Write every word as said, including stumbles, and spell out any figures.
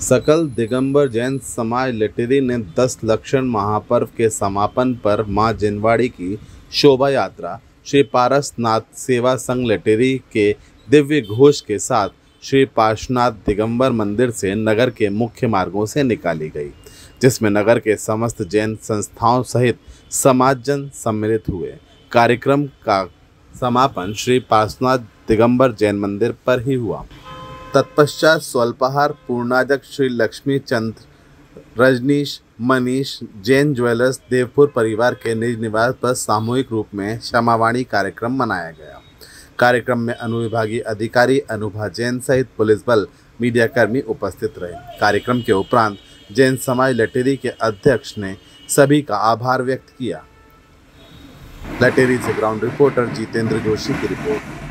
सकल दिगंबर जैन समाज लटेरी ने दस लक्षण महापर्व के समापन पर मां जिनवाड़ी की शोभा यात्रा श्री पारसनाथ सेवा संघ लटेरी के दिव्य घोष के साथ श्री पार्श्वनाथ दिगंबर मंदिर से नगर के मुख्य मार्गों से निकाली गई, जिसमें नगर के समस्त जैन संस्थाओं सहित समाजजन सम्मिलित हुए। कार्यक्रम का समापन श्री पार्श्वनाथ दिगंबर जैन मंदिर पर ही हुआ। तत्पश्चात स्वल्पाहार पूर्णाध्यक्ष श्री लक्ष्मी चंद्र रजनीश मनीष जैन ज्वेलर्स देवपुर परिवार के निज निवास पर सामूहिक रूप में क्षमावाणी कार्यक्रम मनाया गया। कार्यक्रम में अनुविभागीय अधिकारी अनुभा जैन सहित पुलिस बल मीडियाकर्मी उपस्थित रहे। कार्यक्रम के उपरांत जैन समाज लटेरी के अध्यक्ष ने सभी का आभार व्यक्त किया। लटेरी से ग्राउंड रिपोर्टर जितेंद्र जोशी की रिपोर्ट।